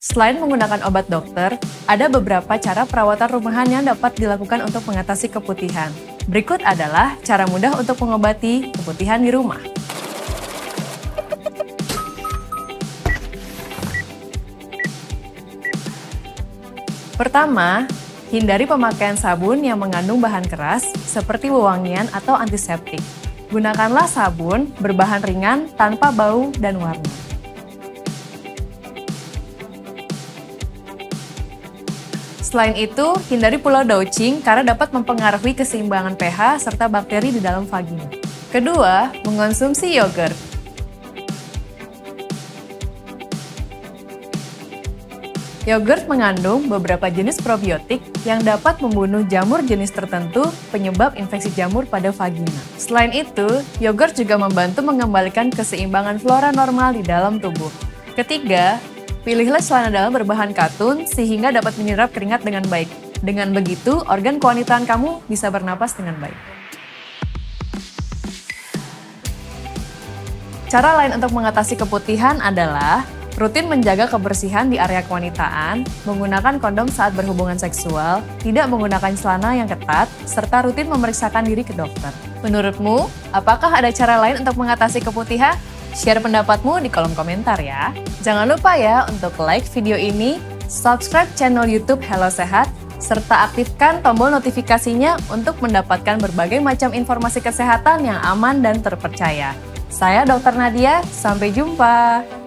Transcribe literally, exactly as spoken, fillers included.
Selain menggunakan obat dokter, ada beberapa cara perawatan rumahan yang dapat dilakukan untuk mengatasi keputihan. Berikut adalah cara mudah untuk mengobati keputihan di rumah. Pertama, hindari pemakaian sabun yang mengandung bahan keras seperti wewangian atau antiseptik. Gunakanlah sabun berbahan ringan tanpa bau dan warna. Selain itu, hindari pula douching karena dapat mempengaruhi keseimbangan pH serta bakteri di dalam vagina. Kedua, mengonsumsi yogurt. Yogurt mengandung beberapa jenis probiotik yang dapat membunuh jamur jenis tertentu penyebab infeksi jamur pada vagina. Selain itu, yogurt juga membantu mengembalikan keseimbangan flora normal di dalam tubuh. Ketiga, pilihlah celana dalam berbahan katun sehingga dapat menyerap keringat dengan baik. Dengan begitu, organ kewanitaan kamu bisa bernapas dengan baik. Cara lain untuk mengatasi keputihan adalah rutin menjaga kebersihan di area kewanitaan, menggunakan kondom saat berhubungan seksual, tidak menggunakan celana yang ketat, serta rutin memeriksakan diri ke dokter. Menurutmu, apakah ada cara lain untuk mengatasi keputihan? Share pendapatmu di kolom komentar ya. Jangan lupa ya untuk like video ini, subscribe channel YouTube Hello Sehat, serta aktifkan tombol notifikasinya untuk mendapatkan berbagai macam informasi kesehatan yang aman dan terpercaya. Saya dokter Nadia, sampai jumpa!